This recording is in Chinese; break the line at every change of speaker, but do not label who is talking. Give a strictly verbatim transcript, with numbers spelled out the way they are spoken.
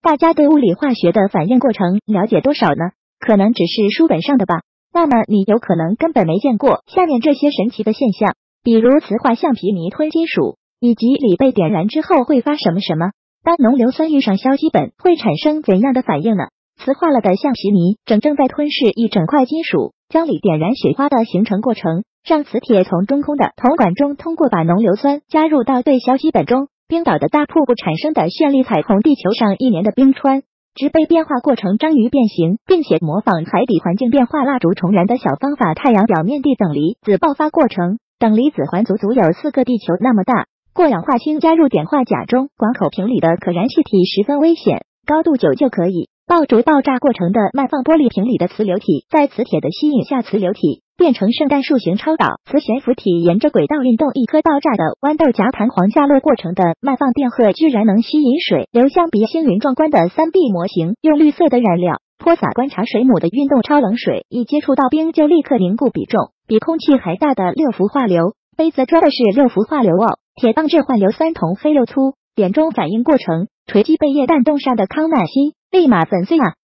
大家对物理化学的反应过程了解多少呢？可能只是书本上的吧。那么你有可能根本没见过下面这些神奇的现象，比如磁化橡皮泥吞金属，以及锂被点燃之后会发什么什么。当浓硫酸遇上硝基苯会产生怎样的反应呢？磁化了的橡皮泥正正在吞噬一整块金属，将锂点燃雪花的形成过程，让磁铁从中空的铜管中通过把浓硫酸加入到对硝基苯中，冰岛的大瀑布产生的绚丽彩虹，地球上一年的冰川。植被变化过程章鱼变形，并且模仿海底环境变化蜡烛重燃的小方法。太阳表面地等离子爆发过程，等离子环足足有四个地球那么大。过氧化氢加入碘化钾中，广口瓶里的可燃气体十分危险，高度九就可以爆竹。爆炸过程的慢放玻璃瓶里的磁流体，在磁铁的吸引下，磁流体变成圣诞树形超导，磁悬浮体沿着轨道运动，一颗爆炸的豌豆荚弹簧下落过程的慢放电荷居然能吸引水流向比星云壮观的 三 D 模型，用绿色的染料泼洒观察水母的运动超冷水，一接触到冰就立刻凝固，比重比空气还大的六氟化硫。杯子装的是六氟化硫哦，铁棒质换硫酸铜黑六粗，点中反应过程，锤击被液氮冻上的康乃馨立马粉碎啊！